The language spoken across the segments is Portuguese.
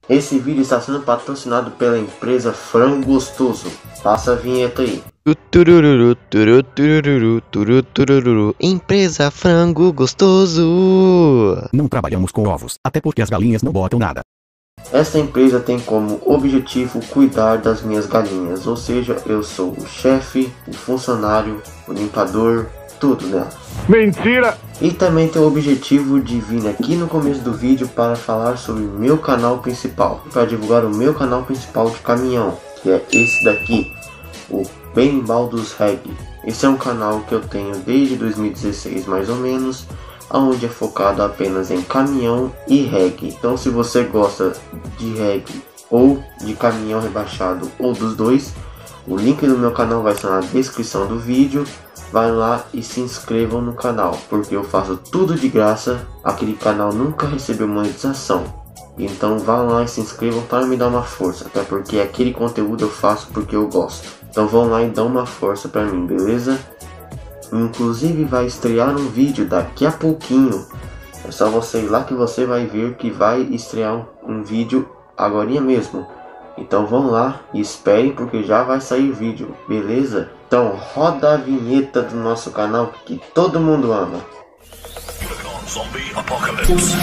Esse vídeo está sendo patrocinado pela empresa Frango Gostoso. Passa a vinheta aí. Empresa Frango Gostoso. Não trabalhamos com ovos, até porque as galinhas não botam nada. Esta empresa tem como objetivo cuidar das minhas galinhas, ou seja, eu sou o chefe, o funcionário, o limpador, tudo nela. Mentira! E também tem o objetivo de vir aqui no começo do vídeo para falar sobre o meu canal principal, para divulgar o meu canal principal de caminhão, que é esse daqui, o Berimbau dos Reg. Esse é um canal que eu tenho desde 2016 mais ou menos, onde é focado apenas em caminhão e reggae. Então se você gosta de reggae ou de caminhão rebaixado ou dos dois, o link do meu canal vai estar na descrição do vídeo. Vai lá e se inscrevam no canal, porque eu faço tudo de graça. Aquele canal nunca recebeu monetização, então vão lá e se inscrevam para me dar uma força, até porque aquele conteúdo eu faço porque eu gosto. Então vão lá e dão uma força para mim, beleza? Inclusive vai estrear um vídeo daqui a pouquinho. É só você ir lá que você vai ver que vai estrear um vídeo agorinha mesmo. Então vão lá e esperem, porque já vai sair vídeo, beleza? Então roda a vinheta do nosso canal que todo mundo ama. Zombie Apocalypse.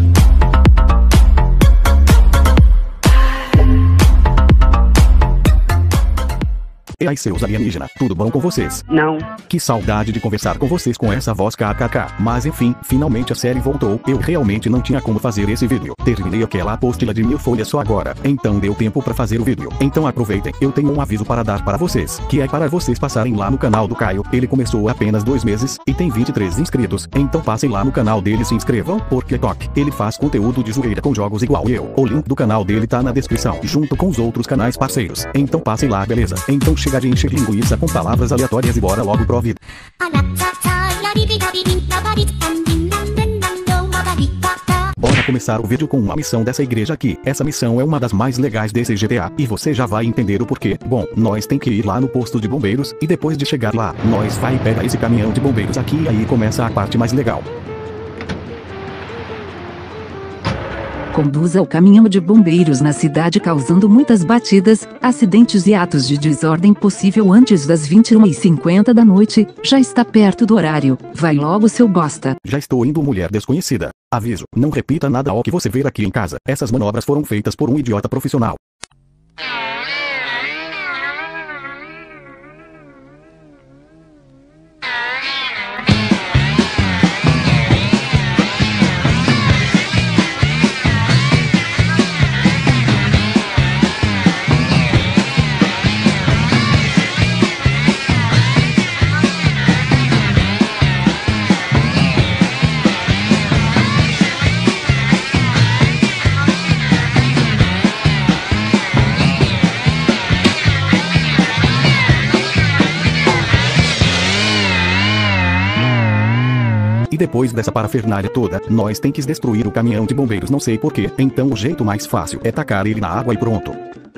E aí, seus alienígenas, tudo bom com vocês? Não. Que saudade de conversar com vocês com essa voz kkk. Mas enfim, finalmente a série voltou. Eu realmente não tinha como fazer esse vídeo. Terminei aquela apostila de 1000 folhas só agora. Então deu tempo pra fazer o vídeo. Então aproveitem. Eu tenho um aviso para dar para vocês, que é para vocês passarem lá no canal do Caio. Ele começou há apenas 2 meses e tem 23 inscritos. Então passem lá no canal dele e se inscrevam, porque toque. Ele faz conteúdo de zoeira com jogos igual eu. O link do canal dele tá na descrição, junto com os outros canais parceiros. Então passem lá, beleza? Então chega de encher linguiça com palavras aleatórias e bora logo pro vídeo. Bora começar o vídeo com uma missão dessa igreja aqui. Essa missão é uma das mais legais desse GTA, e você já vai entender o porquê. Bom, nós tem que ir lá no posto de bombeiros, e depois de chegar lá, nós vai pegar esse caminhão de bombeiros aqui e aí começa a parte mais legal. Conduza o caminhão de bombeiros na cidade causando muitas batidas, acidentes e atos de desordem possível antes das 21h50 da noite. Já está perto do horário. Vai logo, seu bosta. Já estou indo, mulher desconhecida. Aviso, não repita nada ao que você ver aqui em casa. Essas manobras foram feitas por um idiota profissional. E depois dessa parafernália toda, nós tem que destruir o caminhão de bombeiros, não sei porquê. Então o jeito mais fácil é tacar ele na água e pronto.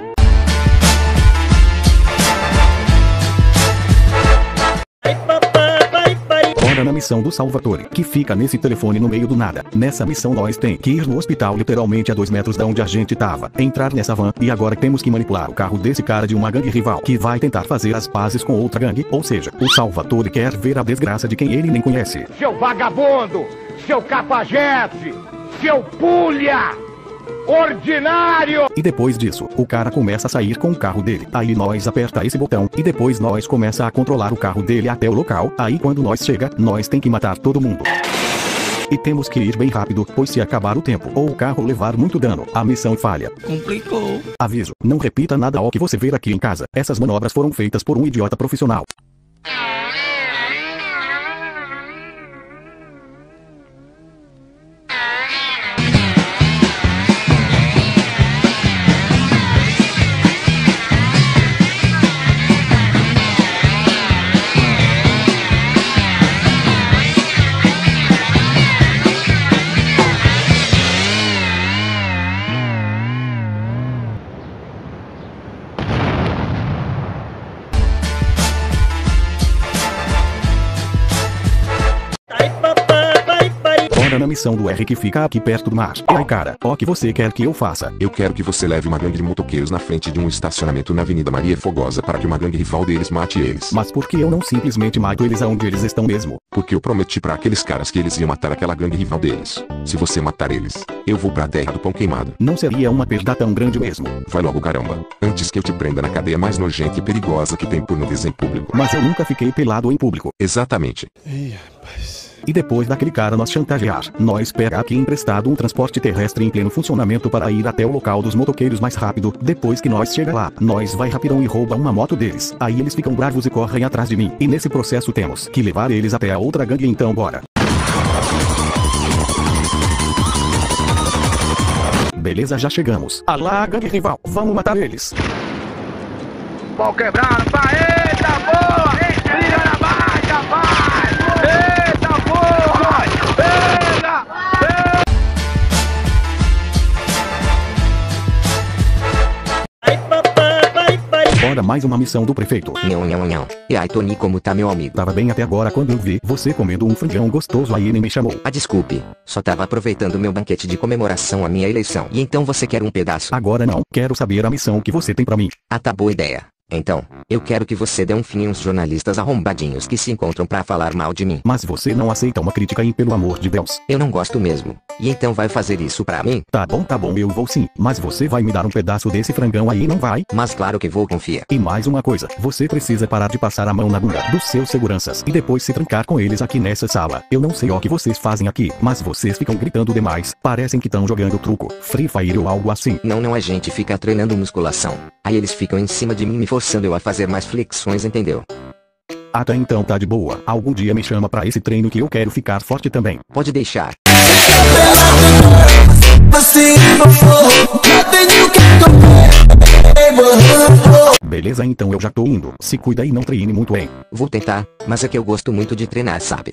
Bora na missão do Salvatore, que fica nesse telefone no meio do nada. Nessa missão nós tem que ir no hospital literalmente a 2 metros da onde a gente tava, entrar nessa van, e agora temos que manipular o carro desse cara de uma gangue rival, que vai tentar fazer as pazes com outra gangue, ou seja, o Salvatore quer ver a desgraça de quem ele nem conhece. Seu vagabundo! Seu cafajeste! Seu pulha! Ordinário! E depois disso, o cara começa a sair com o carro dele. Aí nós aperta esse botão e depois nós começa a controlar o carro dele até o local. Aí quando nós chega, nós tem que matar todo mundo. E temos que ir bem rápido, pois se acabar o tempo ou o carro levar muito dano, a missão falha. Complicou. Aviso, não repita nada ao que você ver aqui em casa. Essas manobras foram feitas por um idiota profissional. missão do R que fica aqui perto do mar. E aí cara, o que você quer que eu faça? Eu quero que você leve uma gangue de motoqueiros na frente de um estacionamento na Avenida Maria Fogosa para que uma gangue rival deles mate eles. Mas por que eu não simplesmente mato eles aonde eles estão mesmo? Porque eu prometi pra aqueles caras que eles iam matar aquela gangue rival deles. Se você matar eles, eu vou pra terra do pão queimado. Não seria uma perda tão grande mesmo. Vai logo caramba, antes que eu te prenda na cadeia mais nojenta e perigosa que tem por nudez em público. Mas eu nunca fiquei pelado em público. Exatamente. E depois daquele cara nos chantagear, nós pega aqui emprestado um transporte terrestre em pleno funcionamento para ir até o local dos motoqueiros mais rápido. Depois que nós chega lá, nós vai rapidão e rouba uma moto deles. Aí eles ficam bravos e correm atrás de mim. E nesse processo temos que levar eles até a outra gangue, então bora. Beleza, já chegamos. Alá, gangue rival, vamos matar eles. Pau quebrado, vai, eita porra! Liga na baixa, vai! Eita porra! Pega! Bora mais uma missão do prefeito. Não. E aí, Tony, como tá, meu amigo? Tava bem até agora quando eu vi você comendo um franjão gostoso aí nem me chamou. Ah, desculpe. Só tava aproveitando meu banquete de comemoração à minha eleição. E então você quer um pedaço? Agora não, quero saber a missão que você tem pra mim. Ah, tá, boa ideia. Então, eu quero que você dê um fim uns jornalistas arrombadinhos que se encontram pra falar mal de mim. Mas você não aceita uma crítica, hein, pelo amor de Deus. Eu não gosto mesmo. E então vai fazer isso pra mim? Tá bom, eu vou sim. Mas você vai me dar um pedaço desse frangão aí, não vai? Mas claro que vou, confia. E mais uma coisa, você precisa parar de passar a mão na bunda dos seus seguranças e depois se trancar com eles aqui nessa sala. Eu não sei o que vocês fazem aqui, mas vocês ficam gritando demais. Parecem que estão jogando truco, Free Fire ou algo assim. Não, a gente fica treinando musculação. Aí eles ficam em cima de mim me forçando eu a fazer mais flexões, entendeu? Até então tá de boa. Algum dia me chama pra esse treino que eu quero ficar forte também. Pode deixar. Beleza, então eu já tô indo. Se cuida e não treine muito, hein? Vou tentar, mas é que eu gosto muito de treinar, sabe?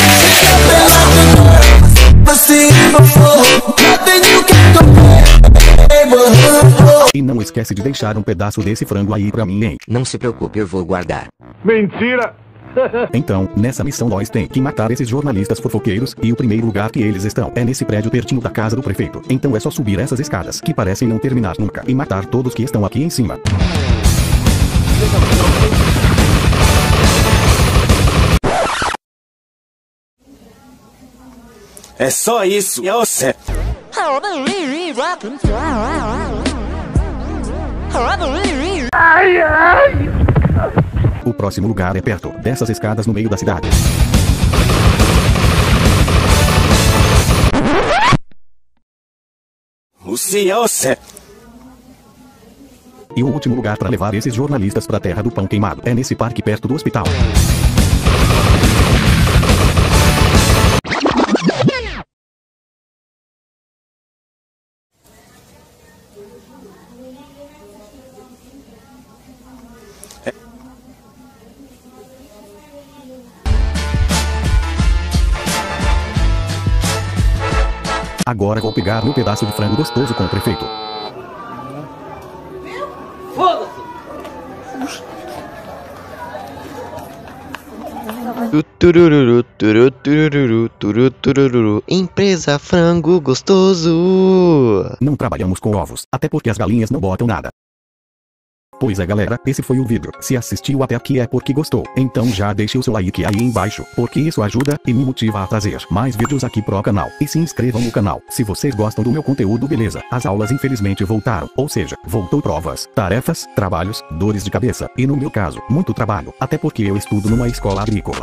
E não esquece de deixar um pedaço desse frango aí pra mim, hein? Não se preocupe, eu vou guardar. Mentira! Então, nessa missão nós tem que matar esses jornalistas fofoqueiros e o primeiro lugar que eles estão é nesse prédio pertinho da casa do prefeito. Então é só subir essas escadas, que parecem não terminar nunca, e matar todos que estão aqui em cima. É só isso, é o certo. O próximo lugar é perto dessas escadas no meio da cidade. Você é o certo. E o último lugar para levar esses jornalistas pra terra do pão queimado é nesse parque perto do hospital. Agora vou pegar um pedaço de frango gostoso com o prefeito. Empresa Frango Gostoso. Não trabalhamos com ovos, até porque as galinhas não botam nada. Pois é galera, esse foi o vídeo. Se assistiu até aqui é porque gostou. Então já deixe o seu like aí embaixo, porque isso ajuda e me motiva a trazer mais vídeos aqui pro canal. E se inscrevam no canal, se vocês gostam do meu conteúdo, beleza. As aulas infelizmente voltaram, ou seja, voltou provas, tarefas, trabalhos, dores de cabeça, e no meu caso, muito trabalho, até porque eu estudo numa escola agrícola.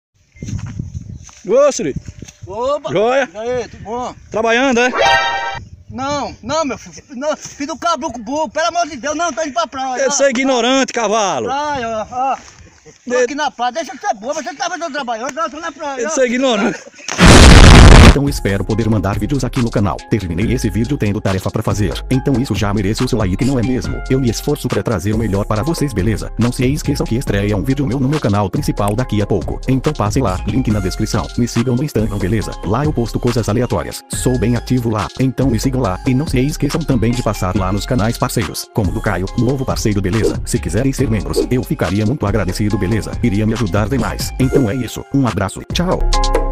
Ô, Siri. Opa! Joia? E aí, tudo bom? Trabalhando, é? Não, meu filho. Não, filho do caboclo burro, pelo amor de Deus, não, tô indo pra praia. Eu sou ignorante, cavalo. Praia, ó. Tô aqui na praia, deixa de ser boa, você tava trabalhando, eu tô na praia. Eu sou ignorante. Então espero poder mandar vídeos aqui no canal. Terminei esse vídeo tendo tarefa pra fazer, então isso já merece o seu like, não é mesmo? Eu me esforço pra trazer o melhor para vocês, beleza? Não se esqueçam que estreia um vídeo meu no meu canal principal daqui a pouco. Então passem lá, link na descrição. Me sigam no Instagram, beleza? Lá eu posto coisas aleatórias. Sou bem ativo lá, então me sigam lá. E não se esqueçam também de passar lá nos canais parceiros, como o do Caio, novo parceiro, beleza? Se quiserem ser membros, eu ficaria muito agradecido, beleza? Iria me ajudar demais. Então é isso, um abraço, tchau!